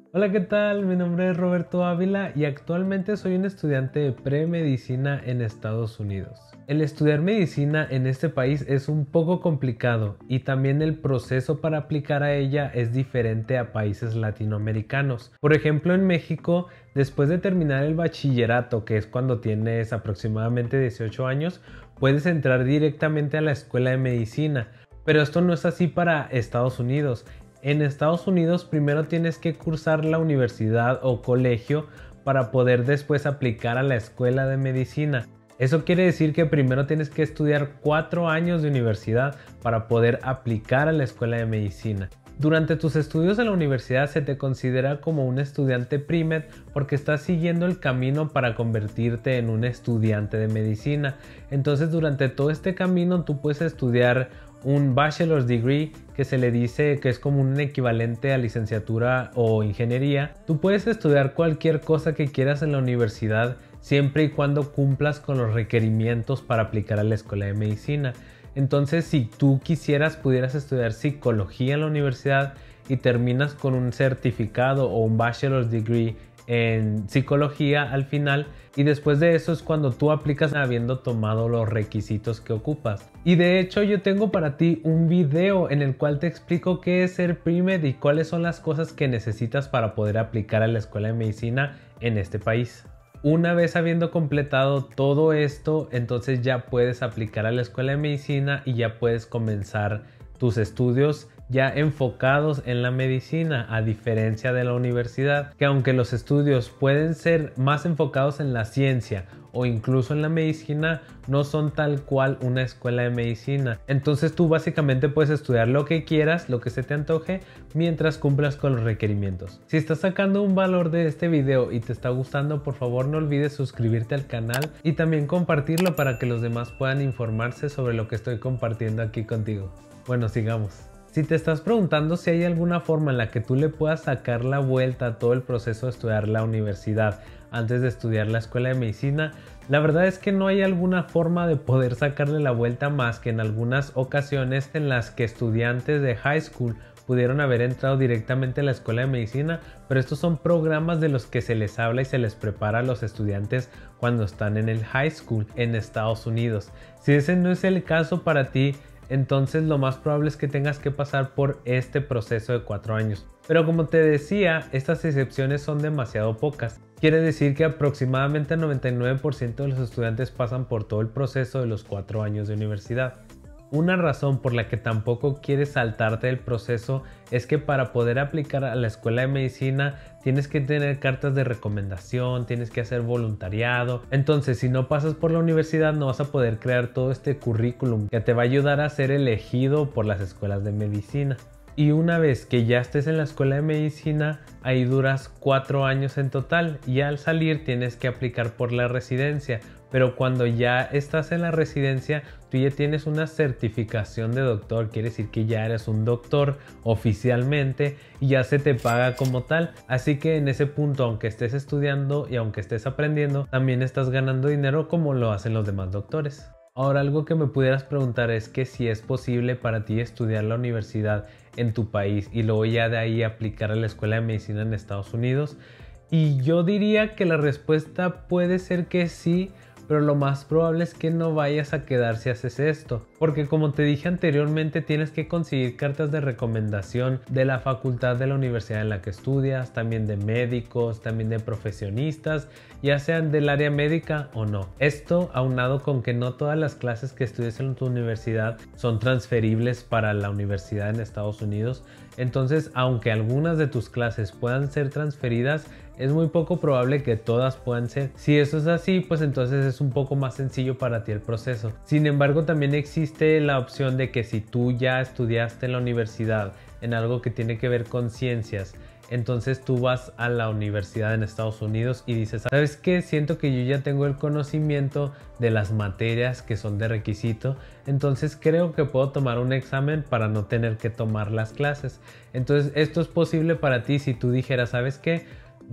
Hola, ¿qué tal? Mi nombre es Roberto Ávila y actualmente soy un estudiante de premedicina en Estados Unidos. El estudiar medicina en este país es un poco complicado y también el proceso para aplicar a ella es diferente a países latinoamericanos. Por ejemplo, en México, después de terminar el bachillerato, que es cuando tienes aproximadamente 18 años, puedes entrar directamente a la escuela de medicina. Pero esto no es así para Estados Unidos. En Estados Unidos primero tienes que cursar la universidad o colegio para poder después aplicar a la escuela de medicina. Eso quiere decir que primero tienes que estudiar 4 años de universidad para poder aplicar a la escuela de medicina. Durante tus estudios en la universidad se te considera como un estudiante pre-med porque estás siguiendo el camino para convertirte en un estudiante de medicina. Entonces durante todo este camino tú puedes estudiar un bachelor's degree, que se le dice que es como un equivalente a licenciatura o ingeniería. Tú puedes estudiar cualquier cosa que quieras en la universidad siempre y cuando cumplas con los requerimientos para aplicar a la escuela de medicina. Entonces, si tú quisieras, pudieras estudiar psicología en la universidad y terminas con un certificado o un bachelor's degree en psicología al final, y después de eso es cuando tú aplicas habiendo tomado los requisitos que ocupas. Y de hecho yo tengo para ti un video en el cual te explico qué es ser pre-med y cuáles son las cosas que necesitas para poder aplicar a la escuela de medicina en este país. Una vez habiendo completado todo esto, entonces ya puedes aplicar a la escuela de medicina y ya puedes comenzar tus estudios ya enfocados en la medicina, a diferencia de la universidad, que aunque los estudios pueden ser más enfocados en la ciencia o incluso en la medicina, no son tal cual una escuela de medicina. Entonces tú básicamente puedes estudiar lo que quieras, lo que se te antoje, mientras cumplas con los requerimientos. Si estás sacando un valor de este video y te está gustando, por favor no olvides suscribirte al canal y también compartirlo para que los demás puedan informarse sobre lo que estoy compartiendo aquí contigo. Bueno, sigamos. Si te estás preguntando si hay alguna forma en la que tú le puedas sacar la vuelta a todo el proceso de estudiar la universidad antes de estudiar la escuela de medicina, la verdad es que no hay alguna forma de poder sacarle la vuelta más que en algunas ocasiones en las que estudiantes de high school pudieron haber entrado directamente a la escuela de medicina, pero estos son programas de los que se les habla y se les prepara a los estudiantes cuando están en el high school en Estados Unidos. Si ese no es el caso para ti, entonces lo más probable es que tengas que pasar por este proceso de 4 años. Pero como te decía, estas excepciones son demasiado pocas. Quiere decir que aproximadamente el 99% de los estudiantes pasan por todo el proceso de los 4 años de universidad. Una razón por la que tampoco quieres saltarte el proceso es que para poder aplicar a la escuela de medicina tienes que tener cartas de recomendación, tienes que hacer voluntariado. Entonces, si no pasas por la universidad no vas a poder crear todo este currículum que te va a ayudar a ser elegido por las escuelas de medicina. Y una vez que ya estés en la escuela de medicina, ahí duras 4 años en total y al salir tienes que aplicar por la residencia. Pero cuando ya estás en la residencia, tú ya tienes una certificación de doctor, quiere decir que ya eres un doctor oficialmente y ya se te paga como tal. Así que en ese punto, aunque estés estudiando y aunque estés aprendiendo, también estás ganando dinero como lo hacen los demás doctores. Ahora, algo que me pudieras preguntar es que si es posible para ti estudiar la universidad en tu país y luego ya de ahí aplicar a la escuela de medicina en Estados Unidos. Y yo diría que la respuesta puede ser que sí, pero lo más probable es que no vayas a quedar si haces esto, porque como te dije anteriormente tienes que conseguir cartas de recomendación de la facultad de la universidad en la que estudias, también de médicos, también de profesionistas, ya sean del área médica o no. Esto aunado con que no todas las clases que estudies en tu universidad son transferibles para la universidad en Estados Unidos, entonces aunque algunas de tus clases puedan ser transferidas, es muy poco probable que todas puedan ser. Si eso es así, pues entonces es un poco más sencillo para ti el proceso. Sin embargo, también existe la opción de que si tú ya estudiaste en la universidad en algo que tiene que ver con ciencias, entonces tú vas a la universidad en Estados Unidos y dices, ¿sabes qué? Siento que yo ya tengo el conocimiento de las materias que son de requisito, entonces creo que puedo tomar un examen para no tener que tomar las clases. Entonces esto es posible para ti si tú dijeras, ¿sabes qué?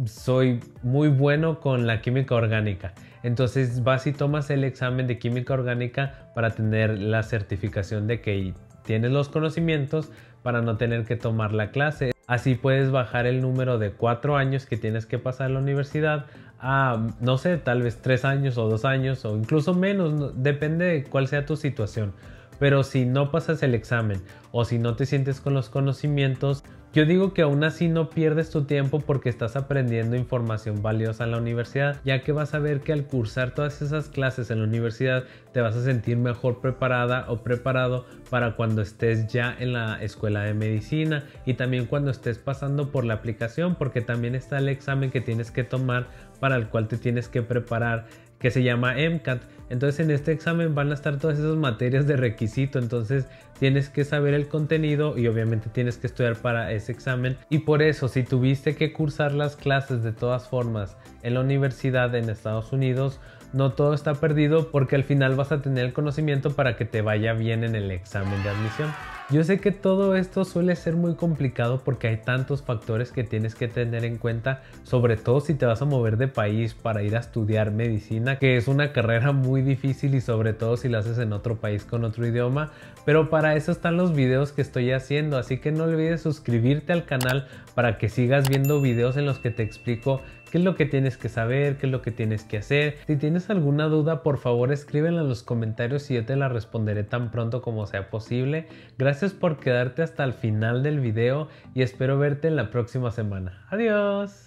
Soy muy bueno con la química orgánica. Entonces vas y tomas el examen de química orgánica para tener la certificación de que tienes los conocimientos para no tener que tomar la clase. Así puedes bajar el número de 4 años que tienes que pasar en la universidad a, no sé, tal vez 3 años o 2 años o incluso menos, depende de cuál sea tu situación. Pero si no pasas el examen o si no te sientes con los conocimientos, yo digo que aún así no pierdes tu tiempo porque estás aprendiendo información valiosa en la universidad, ya que vas a ver que al cursar todas esas clases en la universidad te vas a sentir mejor preparada o preparado para cuando estés ya en la escuela de medicina y también cuando estés pasando por la aplicación, porque también está el examen que tienes que tomar para el cual te tienes que preparar, que se llama MCAT. Entonces en este examen van a estar todas esas materias de requisito, entonces tienes que saber el contenido y obviamente tienes que estudiar para ese examen. Y por eso, si tuviste que cursar las clases de todas formas en la universidad en Estados Unidos, no todo está perdido porque al final vas a tener el conocimiento para que te vaya bien en el examen de admisión. Yo sé que todo esto suele ser muy complicado porque hay tantos factores que tienes que tener en cuenta, sobre todo si te vas a mover de país para ir a estudiar medicina, que es una carrera muy difícil y sobre todo si la haces en otro país con otro idioma, pero para eso están los videos que estoy haciendo, así que no olvides suscribirte al canal para que sigas viendo videos en los que te explico qué es lo que tienes que saber, qué es lo que tienes que hacer. Si tienes alguna duda, por favor escríbela en los comentarios y yo te la responderé tan pronto como sea posible. Gracias por quedarte hasta el final del video y espero verte en la próxima semana. Adiós.